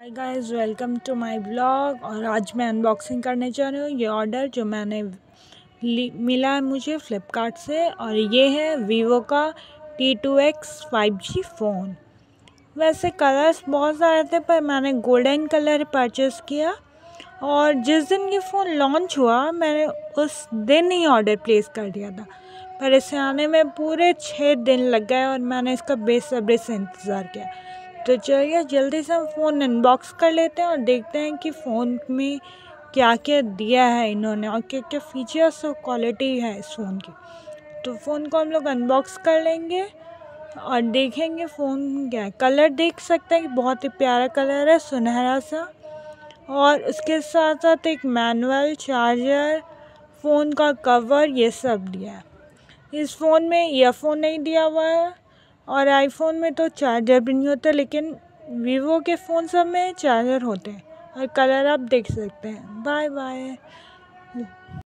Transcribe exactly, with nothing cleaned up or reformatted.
Hi guys, welcome to my blog. और आज मैं अनबॉक्सिंग करने जा रही हूँ ये ऑर्डर जो मैंने मिला है मुझे फ़्लिपकार्ट से। और ये है वीवो का T two x five G phone. वैसे कलर्स बहुत सारे थे पर मैंने गोल्डन कलर परचेज़ किया। और जिस दिन ये फ़ोन लॉन्च हुआ मैंने उस दिन ही ऑर्डर प्लेस कर दिया था, पर इसे आने में पूरे छः दिन लग गए और मैंने इसका बेसब्री से इंतज़ार किया। तो चलिए जल्दी से हम फ़ोन अनबॉक्स कर लेते हैं और देखते हैं कि फ़ोन में क्या क्या दिया है इन्होंने और क्या क्या फीचर्स और क्वालिटी है इस फ़ोन की। तो फ़ोन को हम लोग अनबॉक्स कर लेंगे और देखेंगे फ़ोन क्या है। कलर देख सकते हैं कि बहुत ही प्यारा कलर है, सुनहरा सा। और उसके साथ साथ एक मैनुअल, चार्जर, फ़ोन का कवर, ये सब दिया है। इस फ़ोन में ईयरफोन नहीं दिया हुआ है और आईफोन में तो चार्जर भी नहीं होता, लेकिन वीवो के फ़ोन सब में चार्जर होते हैं। और कलर आप देख सकते हैं। Bye bye.